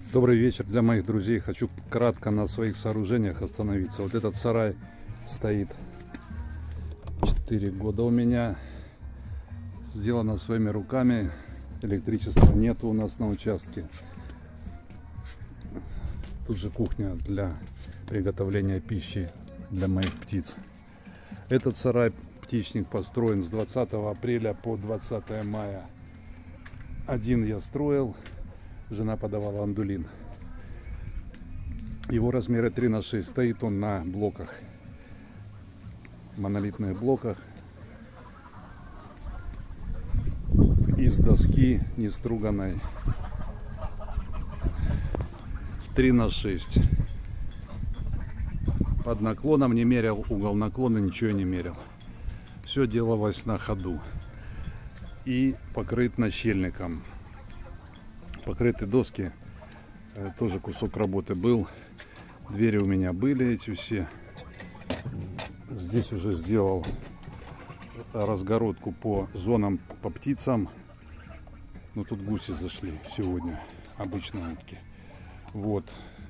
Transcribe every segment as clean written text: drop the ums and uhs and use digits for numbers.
Добрый вечер для моих друзей. Хочу кратко на своих сооружениях остановиться. Вот этот сарай стоит 4 года у меня. Сделано своими руками. Электричества нету у нас на участке. Тут же кухня для приготовления пищи для моих птиц. Этот сарай птичник построен с 20 апреля по 20 мая. Один я строил. Жена подавала андулин. Его размеры 3×6. Стоит он на блоках. Монолитных блоках. Из доски неструганной. 3×6. Под наклоном не мерял. Угол наклона ничего не мерял. Все делалось на ходу. И покрыт нащельником. Покрыты доски, тоже кусок работы был. Двери у меня были эти все. Здесь уже сделал разгородку по зонам, по птицам. Но тут гуси зашли сегодня, обычные утки. Вот.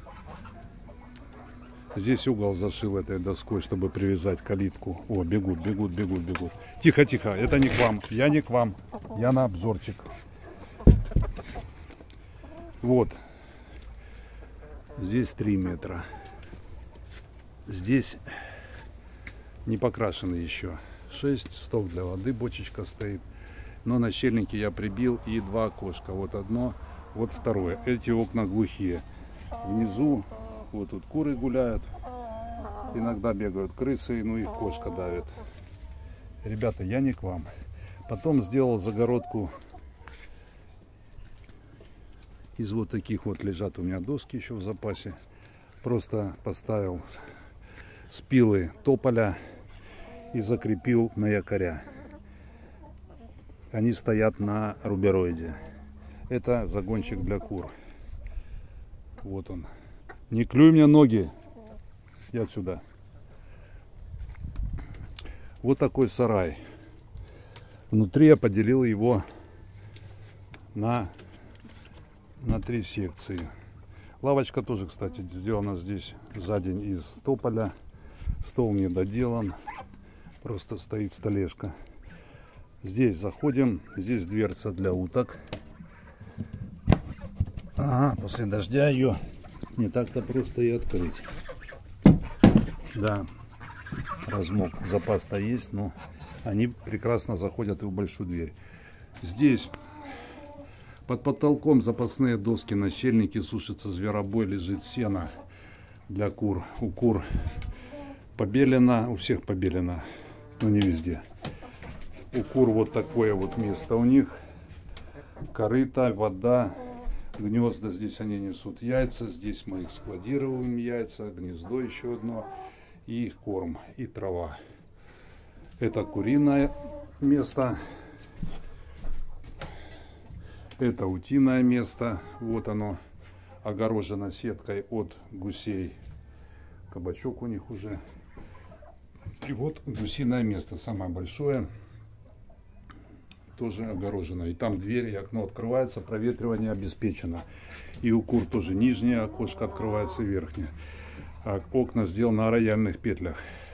Здесь угол зашил этой доской, чтобы привязать калитку. О, бегут. Тихо, это не к вам. Я не к вам. Я на обзорчик. Вот, здесь 3 метра. Здесь не покрашены еще. 6 сток для воды, бочечка стоит. Но нащельники я прибил и 2 окошка. Вот одно, вот второе. Эти окна глухие. Внизу, вот тут куры гуляют. Иногда бегают крысы, ну их кошка давит. Ребята, я не к вам. Потом сделал загородку. Из вот таких вот лежат у меня доски еще в запасе. Просто поставил спилы тополя и закрепил на якоря. Они стоят на рубероиде. Это загончик для кур. Вот он. Не клюй мне ноги. И отсюда. Вот такой сарай. Внутри я поделил его на 3 секции. Лавочка тоже, кстати, сделана здесь за день из тополя. Стол не доделан. Просто стоит столешка. Здесь заходим. Здесь дверца для уток. Ага, после дождя ее не так-то просто и открыть. Да, размок. Запас-то есть, но они прекрасно заходят и в большую дверь. Здесь под потолком запасные доски, нащельники, сушится зверобой, лежит сено для кур. У кур побелено, у всех побелено, но не везде. У кур вот такое вот место у них. Корыто, вода, гнезда. Здесь они несут яйца. Здесь мы их складируем, яйца, гнездо еще одно. И их корм, и трава. Это куриное место. Это утиное место. Вот оно огорожено сеткой от гусей. Кабачок у них уже. И вот гусиное место, самое большое. Тоже огорожено. И там дверь и окно открывается, проветривание обеспечено. И у кур тоже нижнее окошко открывается, верхнее. А окна сделаны на рояльных петлях.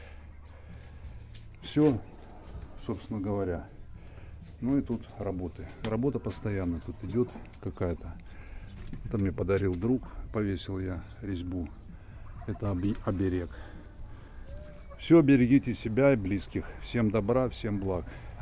Все, собственно говоря. Ну и тут работы. Работа постоянно тут идет какая-то. Это мне подарил друг. Повесил я резьбу. Это оберег. Все, берегите себя и близких. Всем добра, всем благ.